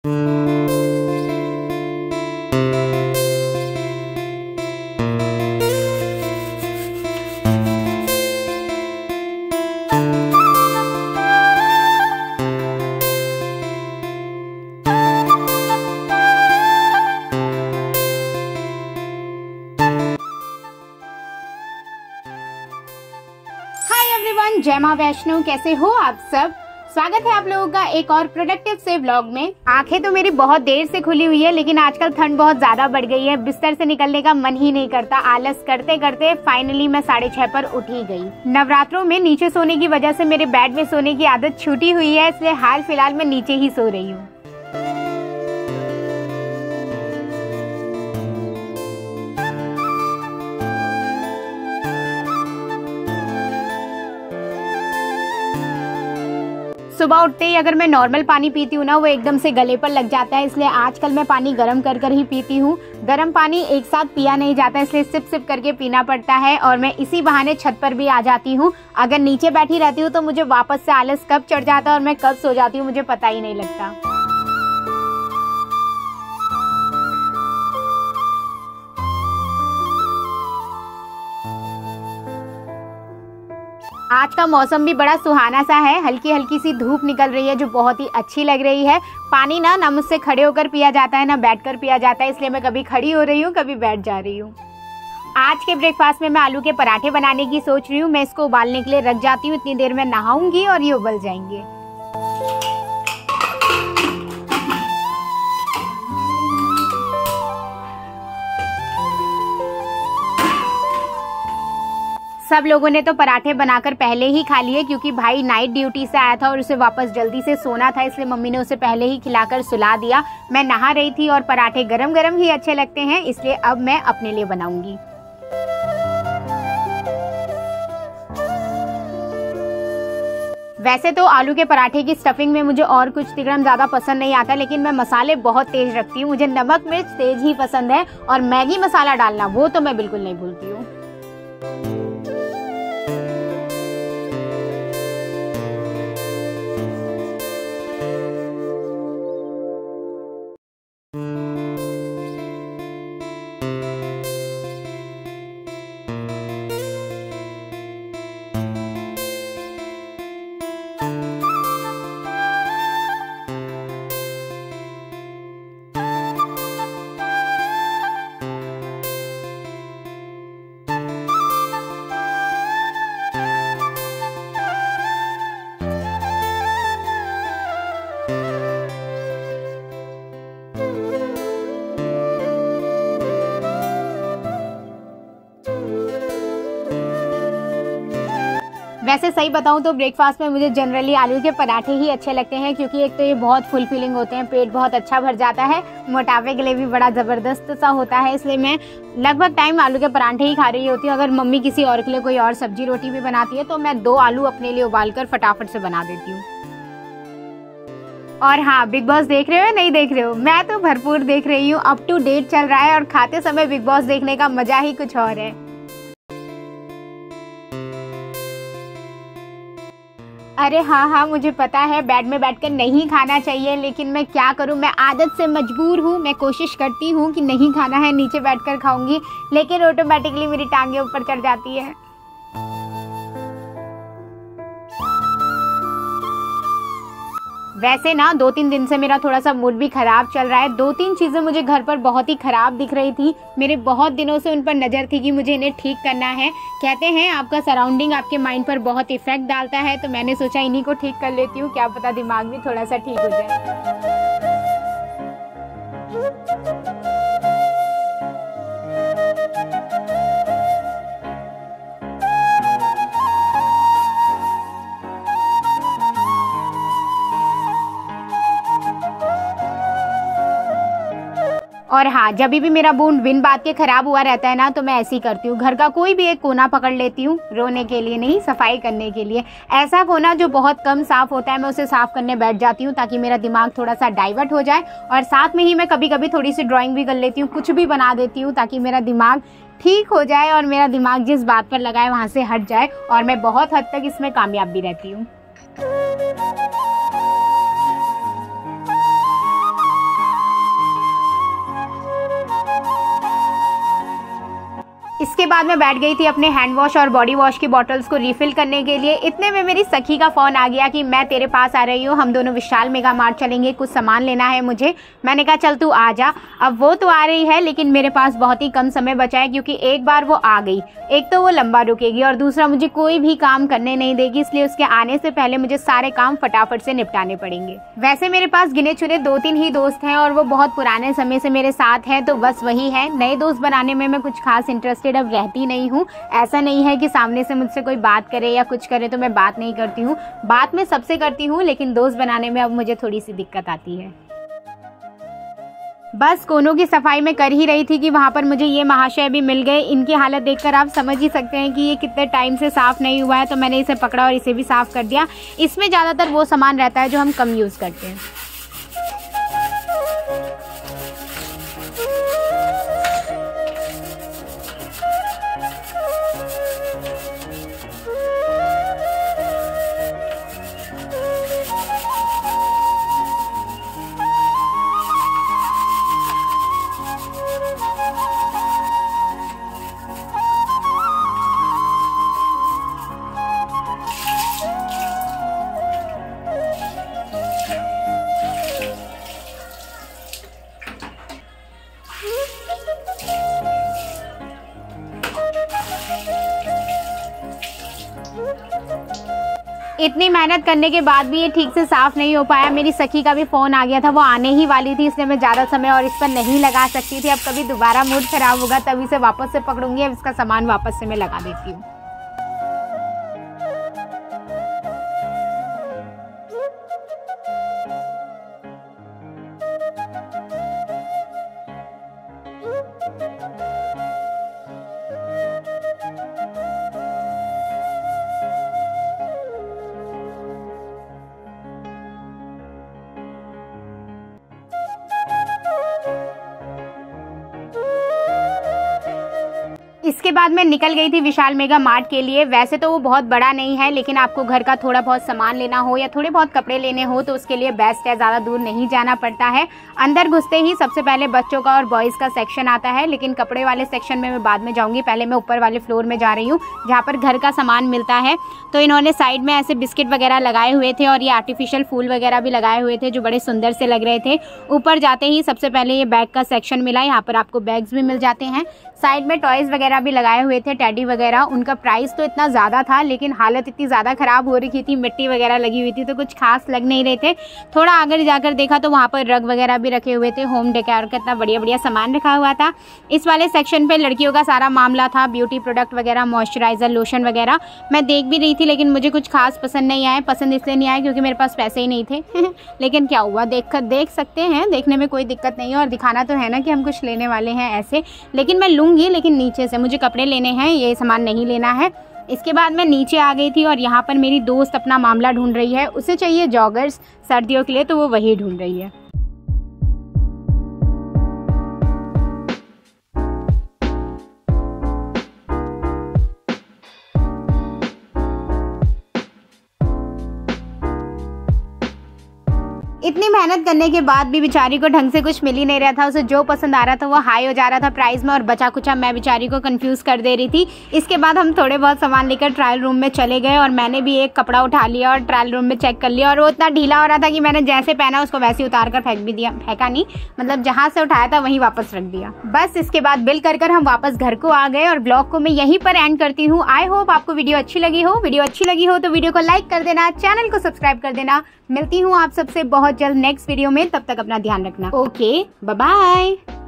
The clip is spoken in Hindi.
जय मां वैष्णो, कैसे हो आप सब। स्वागत है आप लोगों का एक और प्रोडक्टिव से व्लॉग में। आंखें तो मेरी बहुत देर से खुली हुई है, लेकिन आजकल ठंड बहुत ज्यादा बढ़ गई है, बिस्तर से निकलने का मन ही नहीं करता। आलस करते करते फाइनली मैं 6:30 पर उठ ही गई। नवरात्रों में नीचे सोने की वजह से मेरे बेड में सोने की आदत छूटी हुई है, इसलिए हाल फिलहाल मैं नीचे ही सो रही हूँ। सुबह उठते ही अगर मैं नॉर्मल पानी पीती हूँ ना, वो एकदम से गले पर लग जाता है, इसलिए आजकल मैं पानी गर्म कर कर ही पीती हूँ। गर्म पानी एक साथ पिया नहीं जाता, इसलिए सिप सिप करके पीना पड़ता है। और मैं इसी बहाने छत पर भी आ जाती हूँ। अगर नीचे बैठी रहती हूँ तो मुझे वापस से आलस कब चढ़ जाता है और मैं कब सो जाती हूँ मुझे पता ही नहीं लगता। आज का मौसम भी बड़ा सुहाना सा है, हल्की हल्की सी धूप निकल रही है जो बहुत ही अच्छी लग रही है। पानी ना मुझसे खड़े होकर पिया जाता है ना बैठकर पिया जाता है, इसलिए मैं कभी खड़ी हो रही हूँ कभी बैठ जा रही हूँ। आज के ब्रेकफास्ट में मैं आलू के पराठे बनाने की सोच रही हूँ। मैं इसको उबालने के लिए रख जाती हूँ, इतनी देर में नहाऊंगी और ये उबल जाएंगे। सब लोगों ने तो पराठे बनाकर पहले ही खा लिए, क्योंकि भाई नाइट ड्यूटी से आया था और उसे वापस जल्दी से सोना था, इसलिए मम्मी ने उसे पहले ही खिलाकर सुला दिया। मैं नहा रही थी और पराठे गरम गरम ही अच्छे लगते हैं, इसलिए अब मैं अपने लिए बनाऊंगी। वैसे तो आलू के पराठे की स्टफिंग में मुझे और कुछ तिकड़म ज़्यादा पसंद नहीं आता, लेकिन मैं मसाले बहुत तेज रखती हूँ। मुझे नमक मिर्च तेज ही पसंद है, और मैगी मसाला डालना वो तो मैं बिल्कुल नहीं भूलती हूँ। वैसे सही बताऊं तो ब्रेकफास्ट में मुझे जनरली आलू के पराठे ही अच्छे लगते हैं, क्योंकि एक तो ये बहुत फुलफिलिंग होते हैं, पेट बहुत अच्छा भर जाता है, मोटापे के लिए भी बड़ा ज़बरदस्त सा होता है, इसलिए मैं लगभग टाइम आलू के पराठे ही खा रही होती हूँ। अगर मम्मी किसी और के लिए कोई और सब्जी रोटी भी बनाती है तो मैं 2 आलू अपने लिए उबालकर फटाफट से बना देती हूँ। और हाँ, बिग बॉस देख रहे हो या नहीं देख रहे हो? मैं तो भरपूर देख रही हूँ, अप टू डेट चल रहा है, और खाते समय बिग बॉस देखने का मजा ही कुछ और है। अरे हाँ, मुझे पता है बेड में बैठकर नहीं खाना चाहिए, लेकिन मैं क्या करूँ, मैं आदत से मजबूर हूँ। मैं कोशिश करती हूँ कि नहीं खाना है, नीचे बैठकर खाऊंगी, लेकिन ऑटोमेटिकली मेरी टांगें ऊपर चढ़ जाती है। वैसे ना 2-3 दिन से मेरा थोड़ा सा मूड भी खराब चल रहा है। 2-3 चीज़ें मुझे घर पर बहुत ही खराब दिख रही थी, मेरे बहुत दिनों से उन पर नज़र थी कि मुझे इन्हें ठीक करना है। कहते हैं आपका सराउंडिंग आपके माइंड पर बहुत इफेक्ट डालता है, तो मैंने सोचा इन्हीं को ठीक कर लेती हूँ, क्या पता दिमाग भी थोड़ा सा ठीक हो जाए। और हाँ, जब भी मेरा मूड बिन बात के खराब हुआ रहता है ना, तो मैं ऐसे ही करती हूँ, घर का कोई भी एक कोना पकड़ लेती हूँ, रोने के लिए नहीं, सफाई करने के लिए। ऐसा कोना जो बहुत कम साफ होता है, मैं उसे साफ करने बैठ जाती हूँ, ताकि मेरा दिमाग थोड़ा सा डाइवर्ट हो जाए। और साथ में ही मैं कभी कभी थोड़ी सी ड्राइंग भी कर लेती हूँ, कुछ भी बना देती हूँ, ताकि मेरा दिमाग ठीक हो जाए और मेरा दिमाग जिस बात पर लगा है वहाँ से हट जाए। और मैं बहुत हद तक इसमें कामयाब भी रहती हूँ। इसके बाद मैं बैठ गई थी अपने हैंड वॉश और बॉडी वॉश की बॉटल्स को रिफिल करने के लिए। इतने में मेरी सखी का फोन आ गया कि मैं तेरे पास आ रही हूँ, हम दोनों विशाल मेगा मार्ट चलेंगे, कुछ सामान लेना है मुझे। मैंने कहा चल तू आ जा। अब वो तो आ रही है लेकिन मेरे पास बहुत ही कम समय बचा है, क्योंकि एक बार वो आ गई, एक तो वो लंबा रुकेगी और दूसरा मुझे कोई भी काम करने नहीं देगी, इसलिए उसके आने से पहले मुझे सारे काम फटाफट से निपटाने पड़ेंगे। वैसे मेरे पास गिने चुने 2-3 ही दोस्त हैं और वो बहुत पुराने समय से मेरे साथ हैं, तो बस वही है। नए दोस्त बनाने में मैं कुछ खास इंटरेस्टेड अब रहती नहीं हूँ। ऐसा नहीं है कि सामने से मुझसे कोई बात करे या कुछ करे तो मैं बात नहीं करती हूँ, बात मैं सबसे करती हूँ, लेकिन दोस्त बनाने में अब मुझे थोड़ी सी दिक्कत आती है। बस कोनों की सफाई में कर ही रही थी कि वहाँ पर मुझे ये महाशय भी मिल गए। इनकी हालत देखकर आप समझ ही सकते हैं कि ये कितने टाइम से साफ़ नहीं हुआ है, तो मैंने इसे पकड़ा और इसे भी साफ़ कर दिया। इसमें ज़्यादातर वो सामान रहता है जो हम कम यूज़ करते हैं। इतनी मेहनत करने के बाद भी ये ठीक से साफ़ नहीं हो पाया। मेरी सखी का भी फ़ोन आ गया था, वो आने ही वाली थी, इसलिए मैं ज़्यादा समय और इस पर नहीं लगा सकती थी। अब कभी दोबारा मूड ख़राब होगा तभी इसे वापस से पकड़ूंगी। अब इसका सामान वापस से मैं लगा देती हूँ। इसके बाद मैं निकल गई थी विशाल मेगा मार्ट के लिए। वैसे तो वो बहुत बड़ा नहीं है, लेकिन आपको घर का थोड़ा बहुत सामान लेना हो या थोड़े बहुत कपड़े लेने हो तो उसके लिए बेस्ट है, ज़्यादा दूर नहीं जाना पड़ता है। अंदर घुसते ही सबसे पहले बच्चों का और बॉयज़ का सेक्शन आता है, लेकिन कपड़े वाले सेक्शन में मैं बाद में जाऊँगी। पहले मैं ऊपर वाले फ्लोर में जा रही हूँ जहाँ पर घर का सामान मिलता है। तो इन्होंने साइड में ऐसे बिस्किट वगैरह लगाए हुए थे और ये आर्टिफिशियल फूल वगैरह भी लगाए हुए थे जो बड़े सुंदर से लग रहे थे। ऊपर जाते ही सबसे पहले ये बैग का सेक्शन मिला, यहाँ पर आपको बैग्स भी मिल जाते हैं। साइड में टॉयज़ वगैरह भी लगाए हुए थे, टेडी वगैरह। उनका प्राइस तो इतना ज़्यादा था लेकिन हालत इतनी ज़्यादा ख़राब हो रखी थी, मिट्टी वगैरह लगी हुई थी तो कुछ खास लग नहीं रहे थे। थोड़ा आगे जाकर देखा तो वहाँ पर रग वगैरह भी रखे हुए थे, होम डेकोर का इतना बढ़िया बढ़िया सामान रखा हुआ था। इस वाले सेक्शन पे लड़कियों का सारा मामला था, ब्यूटी प्रोडक्ट वगैरह, मॉइस्चराइज़र, लोशन वगैरह। मैं देख भी रही थी लेकिन मुझे कुछ खास पसंद नहीं आए। पसंद इसलिए नहीं आए क्योंकि मेरे पास पैसे ही नहीं थे लेकिन क्या हुआ, देख सकते हैं, देखने में कोई दिक्कत नहीं है और दिखाना तो है ना कि हम कुछ लेने वाले हैं ऐसे। लेकिन मैं लूँगी, लेकिन नीचे से मुझे कपड़े लेने हैं, ये सामान नहीं लेना है। इसके बाद मैं नीचे आ गई थी और यहाँ पर मेरी दोस्त अपना मामला ढूंढ रही है। उसे चाहिए जॉगर्स सर्दियों के लिए, तो वो वही ढूंढ रही है। इतनी मेहनत करने के बाद भी बेचारी को ढंग से कुछ मिल ही नहीं रहा था। उसे जो पसंद आ रहा था वो हाई हो जा रहा था प्राइस में और बचा कुचा मैं बेचारी को कंफ्यूज कर दे रही थी। इसके बाद हम थोड़े बहुत सामान लेकर ट्रायल रूम में चले गए और मैंने भी एक कपड़ा उठा लिया और ट्रायल रूम में चेक कर लिया और वो इतना ढीला हो रहा था कि मैंने जैसे पहना उसको वैसे ही उतार कर फेंक भी दिया। फेंका नहीं, मतलब जहाँ से उठाया था वहीं वापस रख दिया। बस इसके बाद बिल कर हम वापस घर को आ गए और ब्लॉग को मैं यहीं पर एंड करती हूँ। आई होप आपको वीडियो अच्छी लगी हो। वीडियो अच्छी लगी हो तो वीडियो को लाइक कर देना, चैनल को सब्सक्राइब कर देना। मिलती हूँ आप सबसे बहुत जल्द नेक्स्ट वीडियो में, तब तक अपना ध्यान रखना। Okay, bye bye.